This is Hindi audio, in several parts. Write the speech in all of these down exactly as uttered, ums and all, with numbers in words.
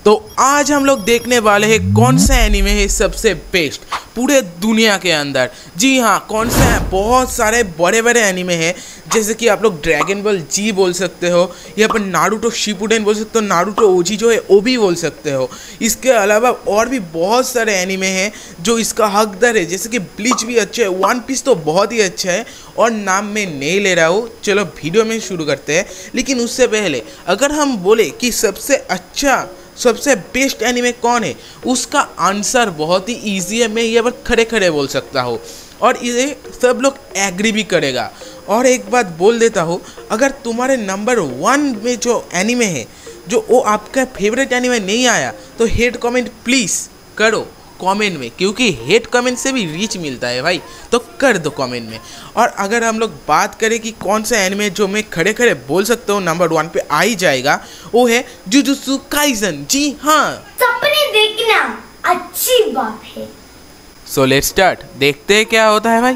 तो आज हम लोग देखने वाले हैं कौन सा एनीमे है सबसे बेस्ट पूरे दुनिया के अंदर। जी हाँ, कौन सा है, बहुत सारे बड़े बड़े एनीमे हैं, जैसे कि आप लोग ड्रैगन बॉल जी बोल सकते हो, या पर नारुतो शिपुडेन बोल सकते हो, नारुतो ओजी जो है वो भी बोल सकते हो। इसके अलावा और भी बहुत सारे एनीमे हैं जो इसका हकदार है, जैसे कि ब्लीच भी अच्छा है, वन पीस तो बहुत ही अच्छा है और नाम मैं नहीं ले रहा हूँ। चलो वीडियो में शुरू करते हैं, लेकिन उससे पहले अगर हम बोले कि सबसे अच्छा सबसे बेस्ट एनीमे कौन है, उसका आंसर बहुत ही इजी है, मैं ये बात खड़े खड़े बोल सकता हूँ और ये सब लोग एग्री भी करेगा। और एक बात बोल देता हूँ, अगर तुम्हारे नंबर वन में जो एनीमे है जो वो आपका फेवरेट एनीमे नहीं आया तो हेट कमेंट प्लीज़ करो कमेंट में, क्योंकि हेट कमेंट से भी रीच मिलता है भाई, तो कर दो कमेंट में। और अगर हम लोग बात करें कि कौन सा एनिमे जो मैं खड़े खड़े बोल सकता हूँ नंबर वन पे आ ही जाएगा, वो है जुजुत्सु काइसन। जी हाँ, सपने देखना अच्छी बात है। सो लेट्स स्टार्ट, देखते हैं क्या होता है भाई।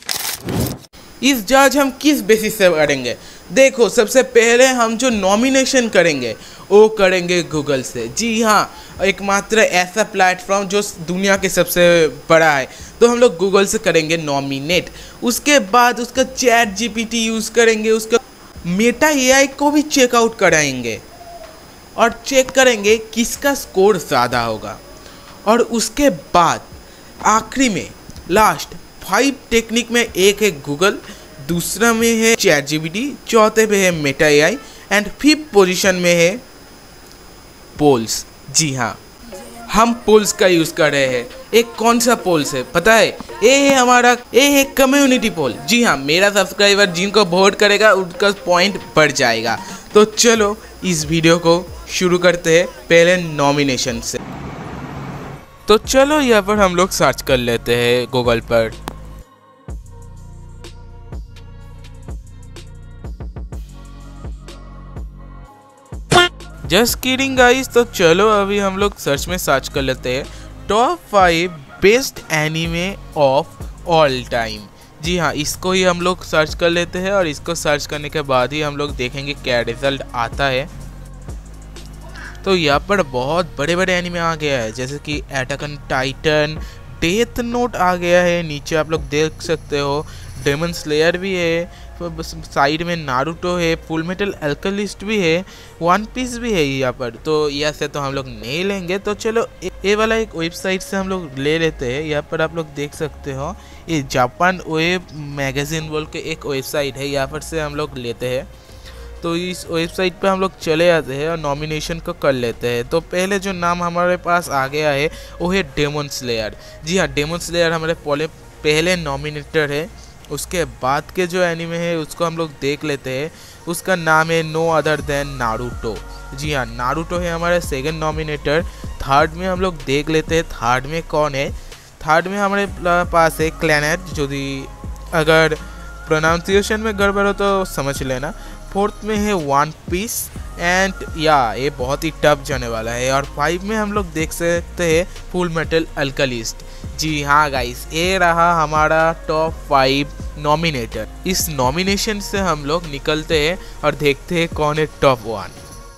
इस जज हम किस बेसिस से करेंगे, देखो सबसे पहले हम जो नॉमिनेशन करेंगे वो करेंगे गूगल से। जी हाँ, एकमात्र ऐसा प्लेटफॉर्म जो दुनिया के सबसे बड़ा है, तो हम लोग गूगल से करेंगे नॉमिनेट। उसके बाद उसका चैट जीपीटी यूज़ करेंगे, उसका मेटा एआई को भी चेकआउट कराएंगे और चेक करेंगे किसका स्कोर ज़्यादा होगा। और उसके बाद आखिरी में लास्ट फाइव टेक्निक में एक है गूगल, दूसरा में है चैट जीपीटी, चौथे पे है Meta AI and fifth position में है पोल्स। जी हाँ, हम पोल्स का यूज़ कर रहे हैं। एक कौन सा पोल्स है पता है, ये है हमारा ये है कम्युनिटी पोल। जी हाँ, मेरा सब्सक्राइबर जिनको वोट करेगा उनका पॉइंट बढ़ जाएगा। तो चलो इस वीडियो को शुरू करते हैं पहले नॉमिनेशन से। तो चलो यहाँ पर हम लोग सर्च कर लेते हैं गूगल पर। जस्ट किडिंग गाइस, तो चलो अभी हम लोग सर्च में सर्च कर लेते हैं top five best anime of all time. जी हाँ, इसको ही हम लोग सर्च कर लेते हैं और इसको सर्च करने के बाद ही हम लोग देखेंगे क्या रिजल्ट आता है। तो यहाँ पर बहुत बड़े बड़े एनीमे आ गया है, जैसे कि Attack on Titan, Death Note आ गया है, नीचे आप लोग देख सकते हो डेमन स्लेयर भी है, साइड में नारुतो है, फुल मेटल अल्केमिस्ट भी है, वन पीस भी है यहाँ पर। तो यहाँ से तो हम लोग नहीं लेंगे, तो चलो ये वाला एक वेबसाइट से हम लोग ले लेते हैं। यहाँ पर आप लोग देख सकते हो ये जापान वेब मैगजीन बोल के एक वेबसाइट है, यहाँ पर से हम लोग लेते हैं। तो इस वेबसाइट पे हम लोग चले जाते हैं और नॉमिनेशन को कर लेते हैं। तो पहले जो नाम हमारे पास आ गया है वो है डेमन स्लेयर। जी हाँ, डेमन स्लेयर हमारे पहले पहले नॉमिनेटर है। उसके बाद के जो एनीमे है उसको हम लोग देख लेते हैं, उसका नाम है नो अदर देन नारुतो। जी हाँ, नारुतो है हमारा सेकंड नॉमिनेटर। थर्ड में हम लोग देख लेते हैं थर्ड में कौन है। थर्ड में हमारे पास है क्लैनेट, जो अगर प्रोनाउंसिएशन में गड़बड़ हो तो समझ लेना। फोर्थ में है वन पीस एंड या ये बहुत ही टफ जाने वाला है। और फाइव में हम लोग देख सकते हैं फुल मेटल अल्केमिस्ट। जी हाँ गाइस, ये रहा हमारा टॉप फाइव नॉमिनेटर। इस नॉमिनेशन से हम लोग निकलते हैं और देखते हैं कौन है टॉप वन।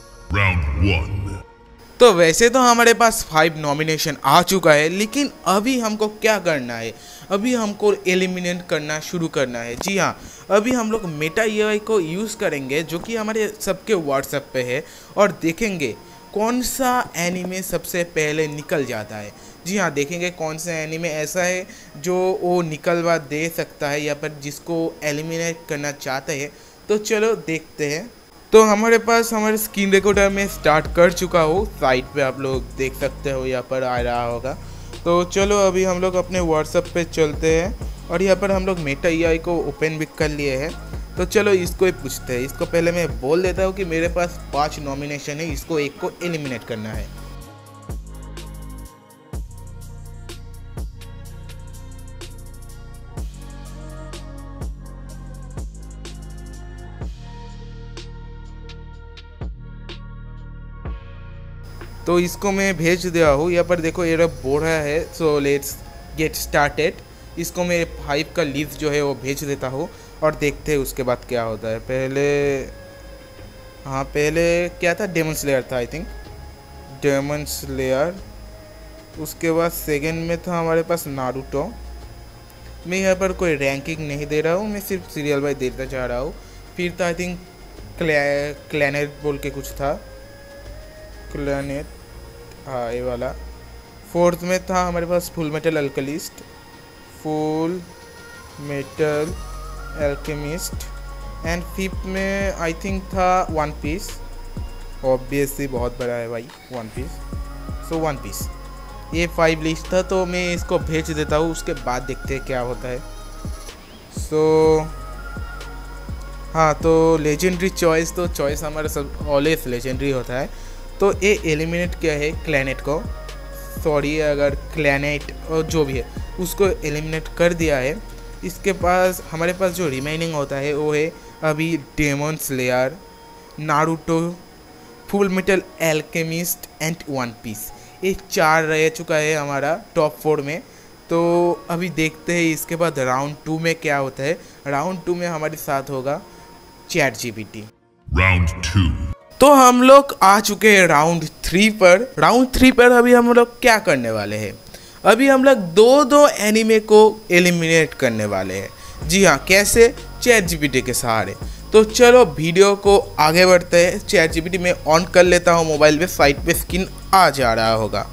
Round one. तो वैसे तो हमारे पास फाइव नॉमिनेशन आ चुका है, लेकिन अभी हमको क्या करना है, अभी हमको एलिमिनेट करना शुरू करना है। जी हाँ, अभी हम लोग मेटा एआई को यूज़ करेंगे जो कि हमारे सबके व्हाट्सएप पे है, और देखेंगे कौन सा एनीमे सबसे पहले निकल जाता है। जी हाँ, देखेंगे कौन सा एनीमे ऐसा है जो वो निकलवा दे सकता है या पर जिसको एलिमिनेट करना चाहते हैं। तो चलो देखते हैं। तो हमारे पास हमारे स्क्रीन रिकॉर्डर में स्टार्ट कर चुका हो, साइट पे आप लोग देख सकते हो, यहाँ पर आ रहा होगा। तो चलो अभी हम लोग अपने व्हाट्सएप पे चलते हैं और यहाँ पर हम लोग मेटा एआई को ओपन भी कर लिए हैं। तो चलो इसको ही पूछते हैं। इसको पहले मैं बोल देता हूँ कि मेरे पास पांच नॉमिनेशन है, इसको एक को एलिमिनेट करना है। तो इसको मैं भेज दिया हूँ, यहाँ पर देखो ये बोल रहा है। So let's get started. इसको मैं फाइव का लिस्ट जो है वो भेज देता हूँ और देखते हैं उसके बाद क्या होता है। पहले हाँ पहले क्या था, डेमन स्लेयर था आई थिंक। डेमन स्लेयर, उसके बाद सेकंड में था हमारे पास नारुतो। मैं यहाँ पर कोई रैंकिंग नहीं दे रहा हूँ, मैं सिर्फ सीरियल वाइज देता जा रहा हूँ। फिर था आई थिंक क्लै क्लैनेट बोल के कुछ था, क्लैनेट, हाँ ये वाला। फोर्थ में था हमारे पास Full Metal Alchemist, Full Metal Alchemist. And fifth में आई थिंक था वन पीस, ऑब्वियसली बहुत बड़ा है भाई One Piece, so One Piece. ये फाइव लिस्ट था, तो मैं इसको भेज देता हूँ, उसके बाद देखते हैं क्या होता है। सो so, हाँ, तो लेजेंडरी चॉइस, तो चॉइस हमारा सब ऑलवेज लेजेंडरी होता है। तो ये एलिमिनेट किया है क्लैनेट को, सॉरी अगर क्लैनेट और जो भी है उसको एलिमिनेट कर दिया है। इसके पास हमारे पास जो रिमेनिंग होता है वो है अभी Demon Slayer, Naruto, Full Metal Alchemist and One Piece. ये चार रह चुका है हमारा टॉप फोर में। तो अभी देखते हैं इसके बाद राउंड टू में क्या होता है। राउंड टू में हमारे साथ होगा चैट जीपीटी। Round two. तो हम लोग आ चुके हैं राउंड थ्री पर। राउंड थ्री पर अभी हम लोग क्या करने वाले हैं, अभी हम लोग दो दो एनिमे को एलिमिनेट करने वाले हैं। जी हाँ, कैसे? चैट जीपीटी के सहारे। तो चलो वीडियो को आगे बढ़ते हैं। चैट जीपीटी में ऑन कर लेता हूँ मोबाइल पे, साइड पे स्क्रीन आ जा रहा होगा।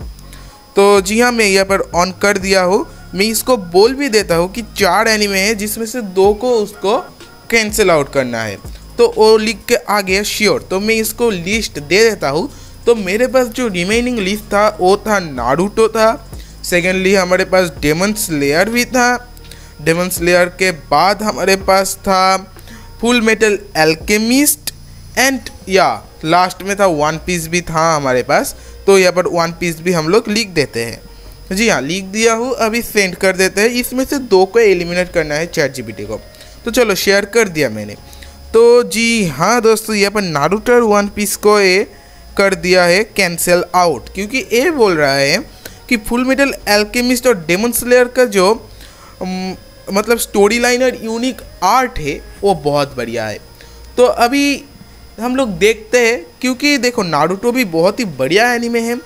तो जी हाँ, मैं यहाँ पर ऑन कर दिया हूँ। मैं इसको बोल भी देता हूँ कि चार एनिमे है जिसमें से दो को उसको कैंसिल आउट करना है। तो वो लिख के आ गया श्योर, तो मैं इसको लिस्ट दे देता हूँ। तो मेरे पास जो रिमेनिंग लिस्ट था वो था नारुतो था, सेकेंडली हमारे पास डेमन स्लेयर भी था, डेमन स्लेयर के बाद हमारे पास था फुल मेटल अल्केमिस्ट एंड या लास्ट में था वन पीस भी था हमारे पास। तो यहाँ पर वन पीस भी हम लोग लिख देते हैं। जी हाँ, लिख दिया हूँ, अभी सेंड कर देते हैं। इसमें से दो को एलिमिनेट करना है चैट जीपीटी को। तो चलो शेयर कर दिया मैंने। तो जी हाँ दोस्तों, यहाँ पर नारुतो और वन पीस को ये कर दिया है कैंसिल आउट, क्योंकि ये बोल रहा है कि फुल मेटल अल्केमिस्ट और डेमन स्लेयर का जो um, मतलब स्टोरी लाइन और यूनिक आर्ट है वो बहुत बढ़िया है। तो अभी हम लोग देखते हैं, क्योंकि देखो नारुतो भी बहुत ही बढ़िया एनीमे है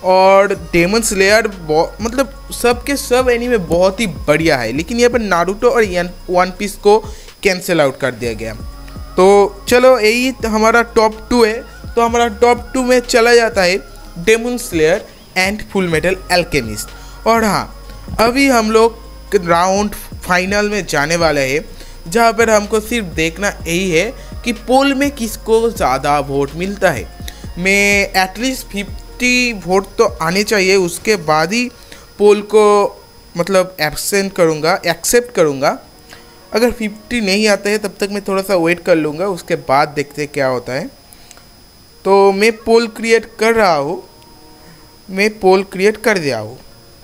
और डेमन स्लेयर मतलब सब के सब एनीमे बहुत ही बढ़िया है, लेकिन यहाँ पर नारुतो और वन पीस को कैंसिल आउट कर दिया गया। तो चलो यही हमारा टॉप टू है। तो हमारा टॉप टू में चला जाता है Demon Slayer and Full Metal Alchemist. और हाँ, अभी हम लोग राउंड फाइनल में जाने वाले हैं, जहाँ पर हमको सिर्फ देखना यही है कि पोल में किसको ज़्यादा वोट मिलता है। मैं एटलीस्ट फिफ्टी वोट तो आने चाहिए, उसके बाद ही पोल को मतलब एक्सेप्ट करूँगा एक्सेप्ट करूँगा। अगर फिफ्टी नहीं आते हैं तब तक मैं थोड़ा सा वेट कर लूँगा, उसके बाद देखते क्या होता है। तो मैं पोल क्रिएट कर रहा हूँ, मैं पोल क्रिएट कर दिया हूँ।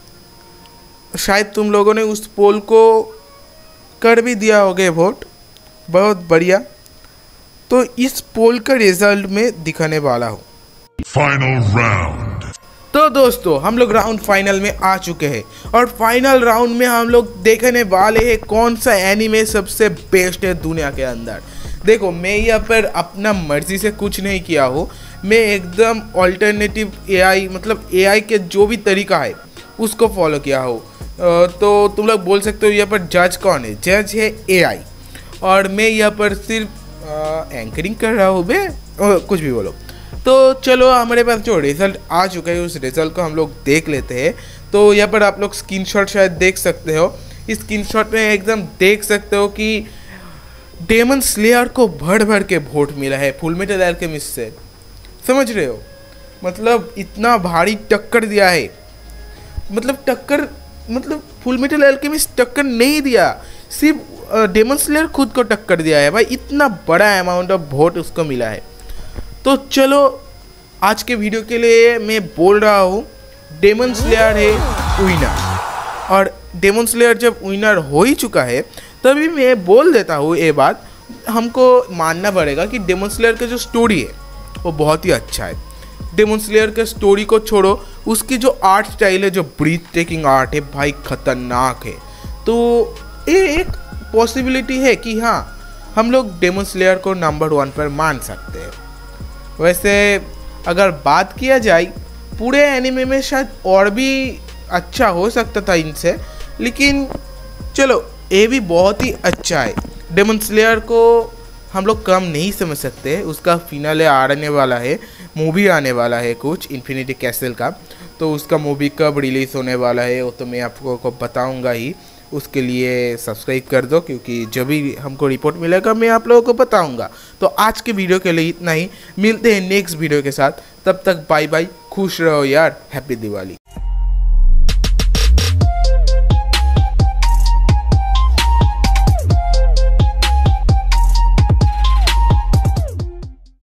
शायद तुम लोगों ने उस पोल को कर भी दिया होगा वोट, बहुत बढ़िया। तो इस पोल का रिजल्ट में दिखाने वाला हूँ। Final round. तो दोस्तों, हम लोग राउंड फाइनल में आ चुके हैं और फाइनल राउंड में हम लोग देखने वाले हैं कौन सा एनीमे सबसे बेस्ट है दुनिया के अंदर। देखो, मैं यहाँ पर अपना मर्जी से कुछ नहीं किया हूँ, मैं एकदम ऑल्टरनेटिव एआई मतलब एआई के जो भी तरीका है उसको फॉलो किया हूँ। तो तुम लोग बोल सकते हो यहाँ पर जज कौन है? जज है एआई, और मैं यहाँ पर सिर्फ एंकरिंग कर रहा हूँ बे, कुछ भी बोलो। तो चलो, हमारे पास जो रिज़ल्ट आ चुका है उस रिज़ल्ट को हम लोग देख लेते हैं। तो यहाँ पर आप लोग स्क्रीनशॉट शायद देख सकते हो। इस स्क्रीनशॉट में एकदम देख सकते हो कि डेमन स्लेयर को भर भर के वोट मिला है फुल मेटल अल्केमिस्ट से। समझ रहे हो? मतलब इतना भारी टक्कर दिया है, मतलब टक्कर मतलब फुल मेटल अल्केमिस्ट टक्कर नहीं दिया, सिर्फ डेमन स्लेयर खुद को टक्कर दिया है भाई। इतना बड़ा अमाउंट ऑफ वोट उसको मिला है। तो चलो, आज के वीडियो के लिए मैं बोल रहा हूँ डेमन स्लेयर है विनर, और डेमन स्लेयर जब विनर हो ही चुका है तभी मैं बोल देता हूँ ये बात, हमको मानना पड़ेगा कि डेमन स्लेयर का जो स्टोरी है वो बहुत ही अच्छा है। डेमन स्लेयर के स्टोरी को छोड़ो, उसकी जो आर्ट स्टाइल है, जो ब्रीथ टेकिंग आर्ट है भाई, खतरनाक है। तो ये एक पॉसिबिलिटी है कि हाँ, हम लोग डेमन स्लेयर को नंबर वन पर मान सकते हैं। वैसे अगर बात किया जाए पूरे एनिमे में शायद और भी अच्छा हो सकता था इनसे, लेकिन चलो ये भी बहुत ही अच्छा है। डेमन स्लेयर को हम लोग कम नहीं समझ सकते, उसका फिनाले आने वाला है, मूवी आने वाला है कुछ इन्फिनिटी कैसल का, तो उसका मूवी कब रिलीज़ होने वाला है वो तो मैं आपको को बताऊंगा ही। उसके लिए सब्सक्राइब कर दो, क्योंकि जब भी हमको रिपोर्ट मिलेगा मैं आप लोगों को बताऊंगा। तो आज के वीडियो के लिए इतना ही, मिलते हैं नेक्स्ट वीडियो के साथ, तब तक बाय बाय, खुश रहो यार, हैप्पी दिवाली।